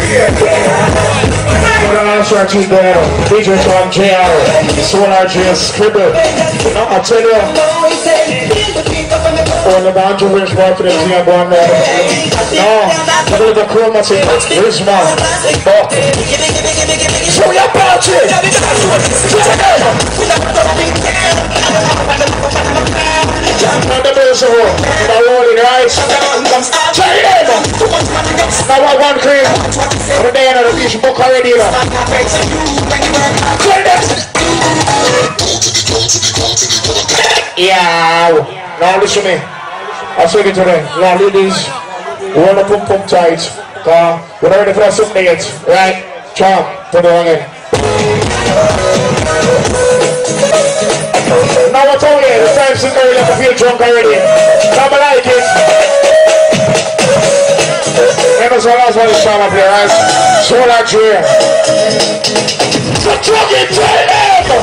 Start to go. DJ Tom JR, Solar JS Scribble. I tell you, on the boundary range for the team going there. No, I believe the chroma say, this man. Show your party. On the base of all, the rolling eyes. Tell them. Now I want cream. We're there on the beach book already. Yeah, now listen to me. I'll take it today. Now ladies, we want to pump tight. We're ready for some dates, right? Chomp, put it on in. Now I told you, the time's too early to feel drunk already. Now I like it. That's what it's trying to play, right? Show that here. So drug it, tell them!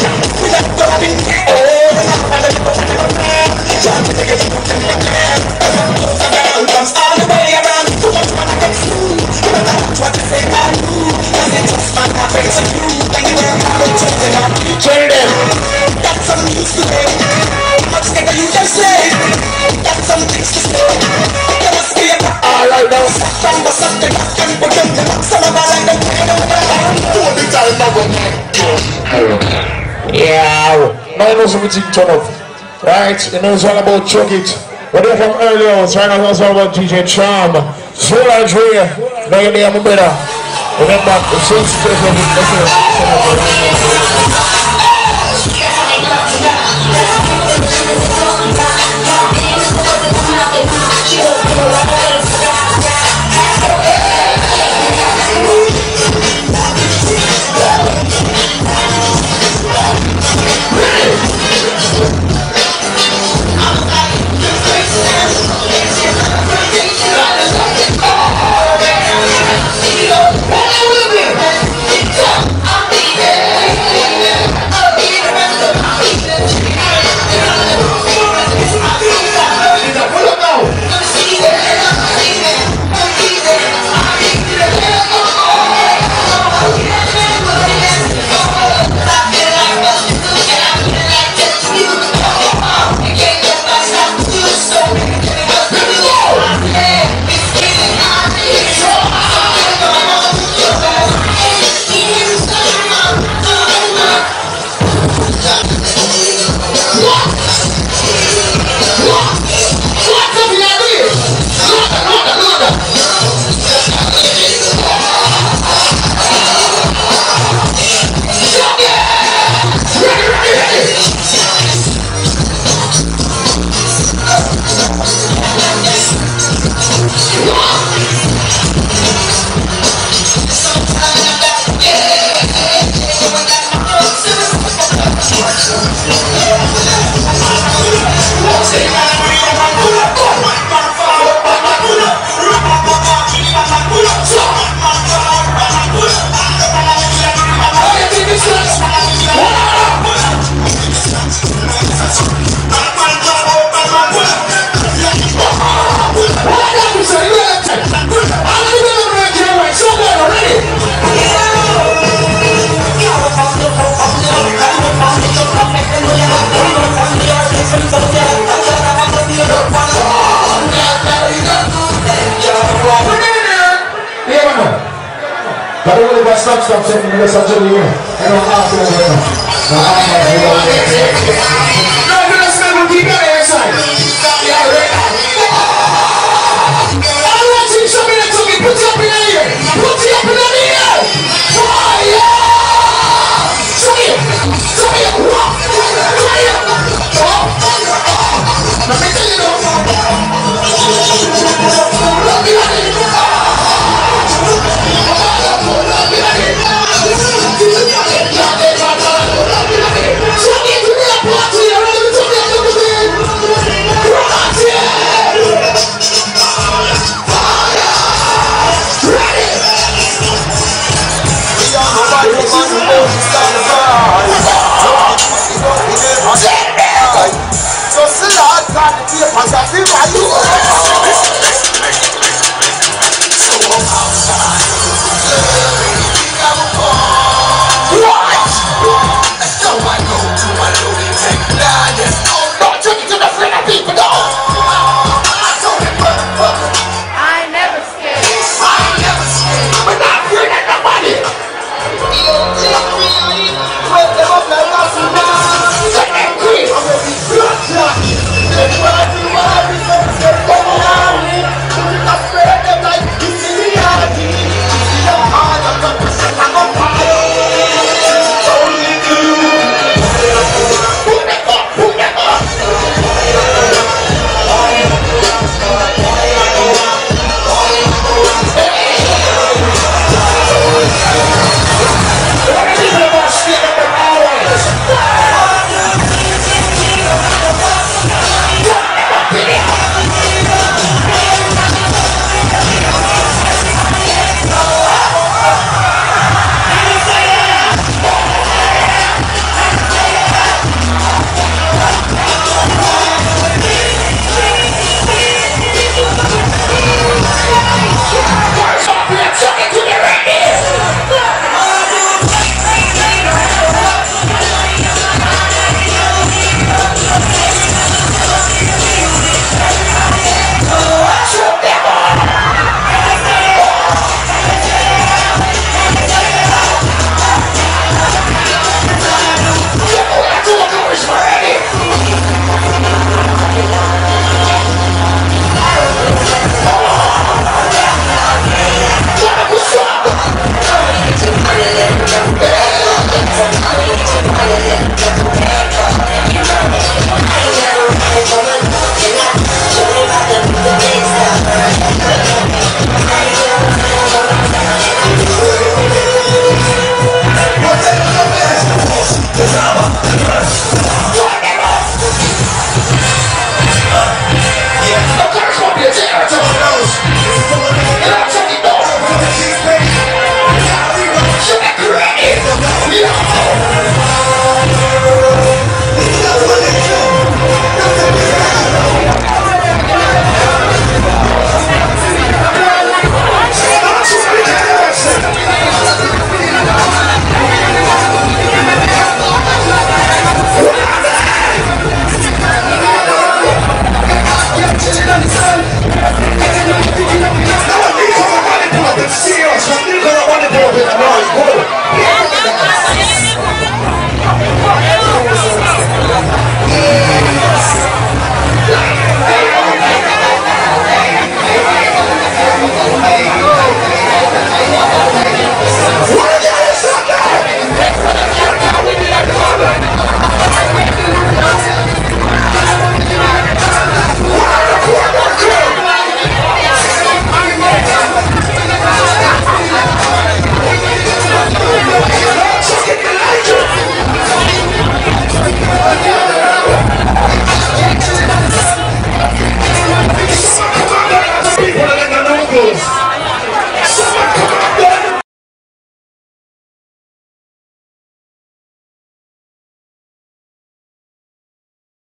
Tell them! Got some news to say. Much better you can say. Got some things to say. There must be a alright now. Yeah, now you know something turn up. Right? You know it's all about Chuck It. We're there from earlier on, so right now it's all about DJ Charm. Solar Dre. Now you're there, my brother. Remember, it's so Stop saying the rest of the year. I don't have to know. No, you're not standing deep on the inside. I want you to show me that to me. Put your